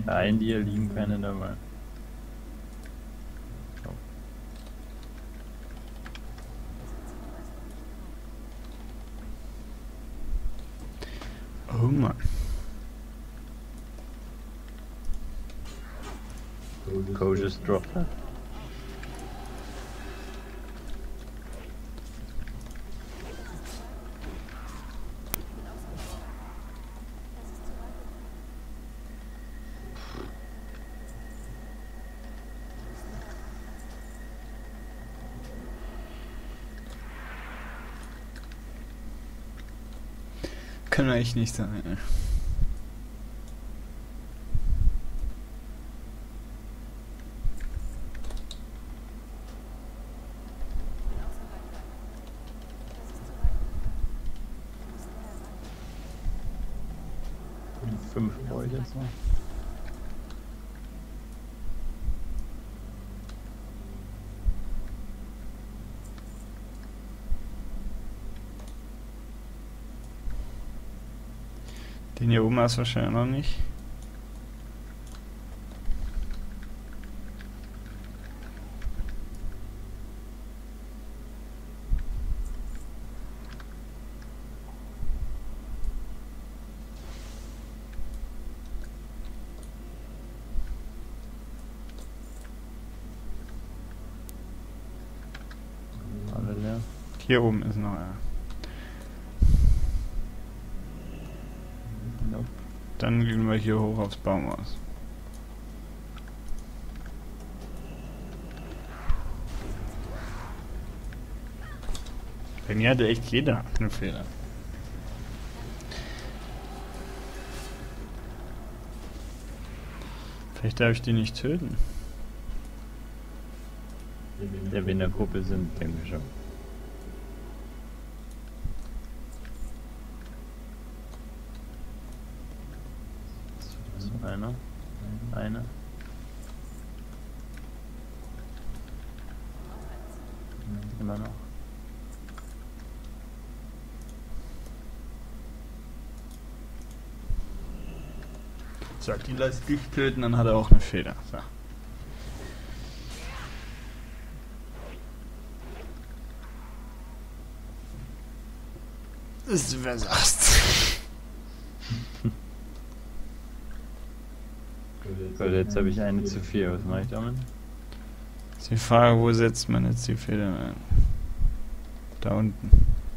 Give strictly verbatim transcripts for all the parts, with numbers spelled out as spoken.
Nein, dir liegen keine dabei. Oh Mann. Go just drop that. Kann eigentlich nicht sein. Fünf brauche ich jetzt noch. Den hier oben hast du wahrscheinlich noch nicht. Alle leer. Hier oben ist noch einer. Nope. Dann gehen wir hier hoch aufs Baumhaus. Bei mir hatte echt jeder einen Fehler. Vielleicht darf ich die nicht töten. Der wir in der Gruppe sind, denke ich schon. So, einer. Einer. Immer noch. Sagt, die lässt dich töten, dann hat er auch eine Feder. So. Das du versagst. Weil jetzt habe ich eine zu viel. Was mache ich damit? Ist die Frage, wo setzt man jetzt die Feder ein? Da unten.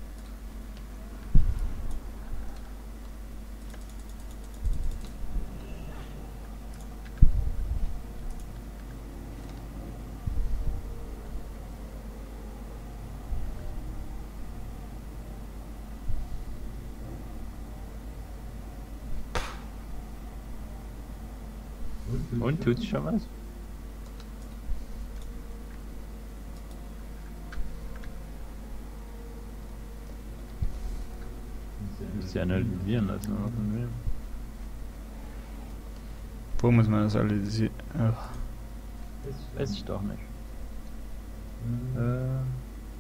Und, tut's schon was? Muss ja analysieren lassen, aber von wem? Wo muss man das analysieren? Ach. Weiß ich doch nicht. Äh,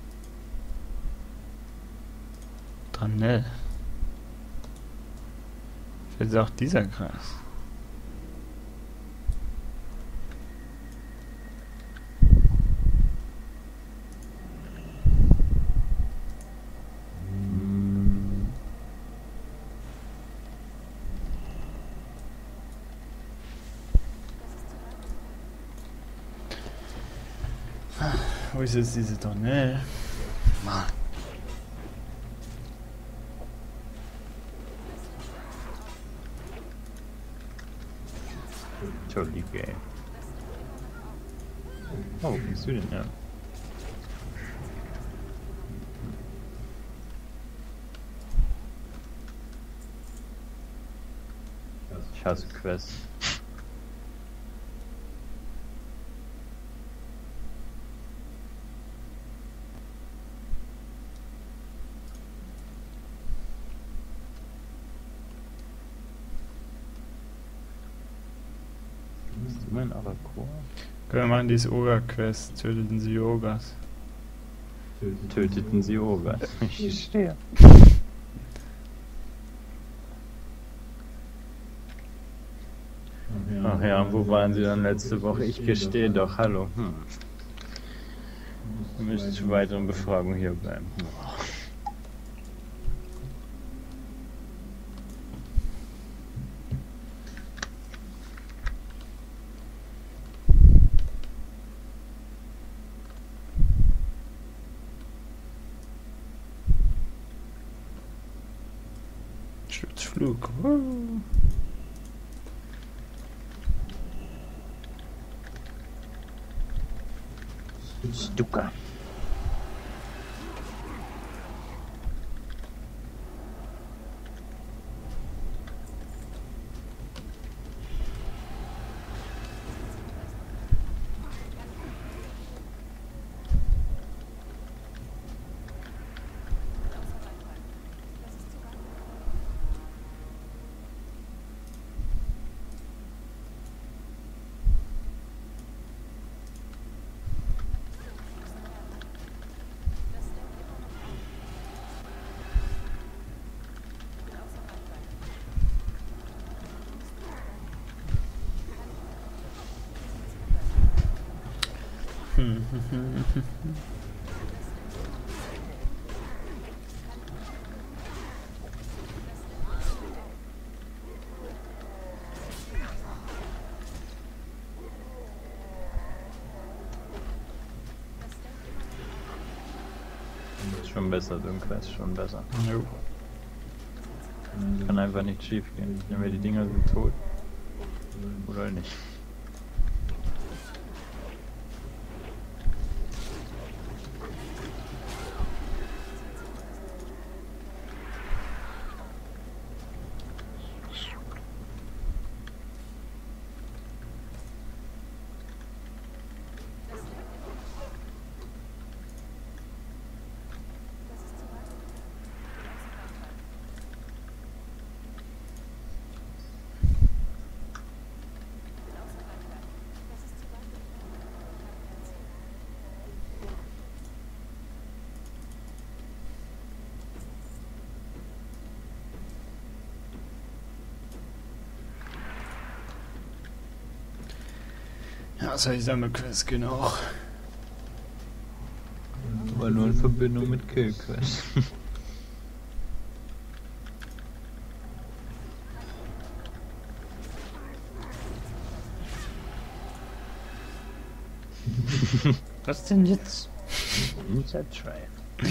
Dranell. Vielleicht ist auch dieser Kreis. Wo ist jetzt diese Tonne? Mann. Entschuldige. Oh, wo bist du denn? Ja. Ich hasse Quests. Bist du mein Arakor? Können wir machen diese Oga-Quest. Töteten sie Ogas. Töteten sie Ogas. Ich stehe. Ach ja, wo waren Sie dann letzte Woche? Ich gestehe doch, hallo. Hm. Du müsst zu weiteren Befragungen hier bleiben. Sturzflug. Stuka. Ist schon besser, Dunkel ist schon besser. Jo. Kann einfach nicht schief gehen. Entweder die Dinger sind tot oder nicht. Ja, das heißt Sammelquest, genau. Aber nur in Verbindung mit Killquest. Was denn jetzt? Inside Drive.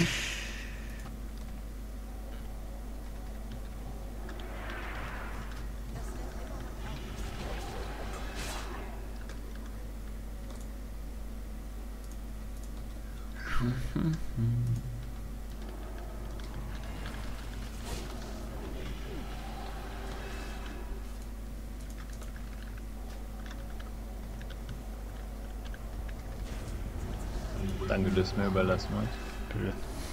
Danke, dass du mir überlassen hast. Bitte.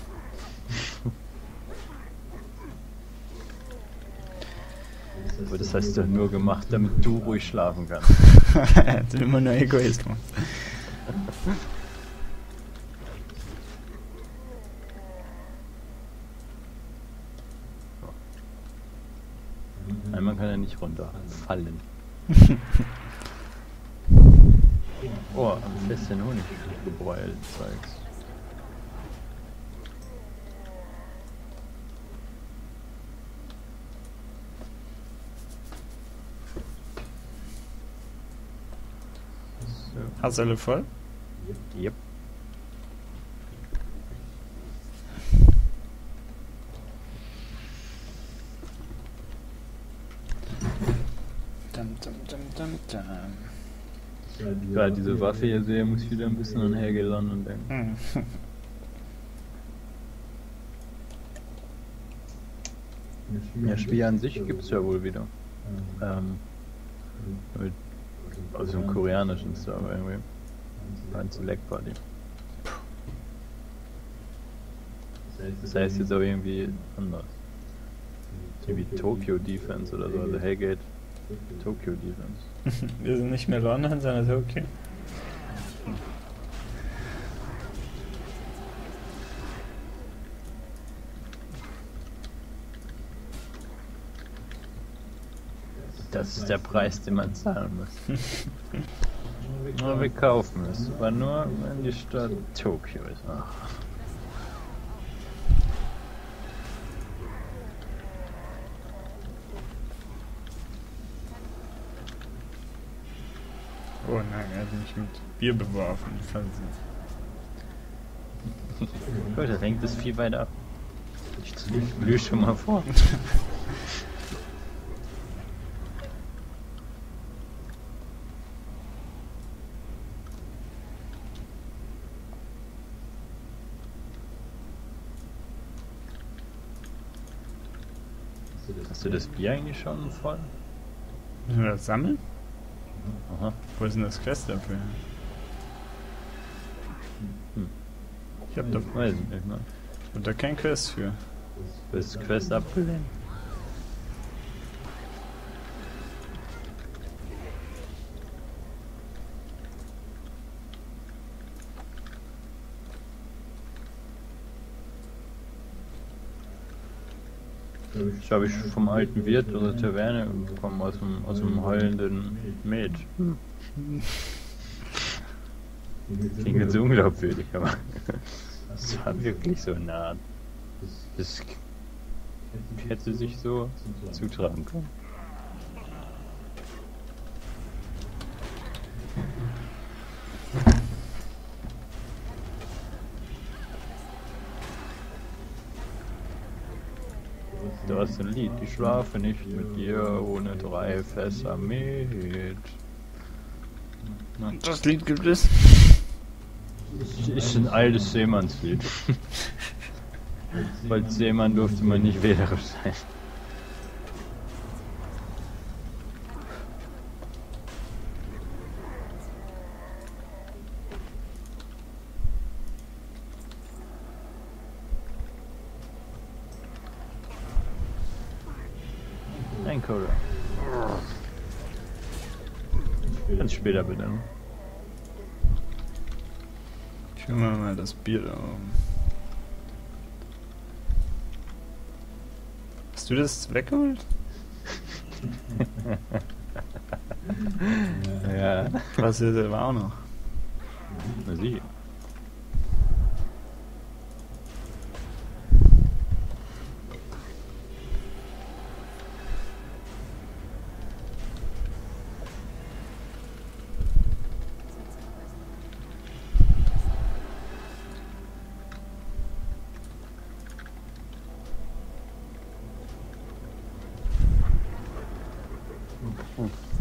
Aber das hast du nur gemacht, damit du ruhig schlafen kannst. Das ist immer nur Egoismus. Nein, man kann ja nicht runterfallen. Oh, am festen Honig gebräuelt Zeugs. So. Hast du alle voll? Yep. Dum, dum, dum, dum, dum. Gerade diese Waffe hier sehe, muss ich wieder ein bisschen an Helge London denken. Hm. Ja, Spiel an sich gibt es ja wohl wieder. Ähm, mit, aus dem koreanischen Server irgendwie. Ein Select Party. Das heißt jetzt aber irgendwie anders. Irgendwie Tokyo Defense oder so, also Hellgate Tokyo Defense. Wir sind nicht mehr London, sondern Tokio. Das ist der Preis, den man zahlen muss. Nur wir kaufen es, aber nur wenn die Stadt Tokio ist. Ach. Oh nein, er hat mich mit Bier beworfen. Gut, das hängt das viel weiter ab. Ich glühe schon mal vor. Hast du das Bier eigentlich schon voll? Müssen wir das sammeln? Aha. Wo ist denn das Quest dafür? Hm. Ich hab da, Weiß ich nicht mehr. ich hab da kein Quest für. Bist Quest abgelehnt? Ich habe ich vom alten Wirt oder Taverne bekommen, aus dem, aus dem heulenden Mäd. Klingt jetzt unglaubwürdig, aber es war wirklich so nah. Das hätte sich so zutragen können. Du hast ein Lied, ich schlafe nicht mit dir ohne drei Fässer mit. Das Lied gibt es. Ist ein altes Seemannslied. Weil Seemann durfte man nicht wählerisch sein. Ein Coder. Ganz später bitte. Ich will mal, mal das Bier da oben. Hast du das weggeholt? Ja. Was hier selber auch noch? Na sie. Hm.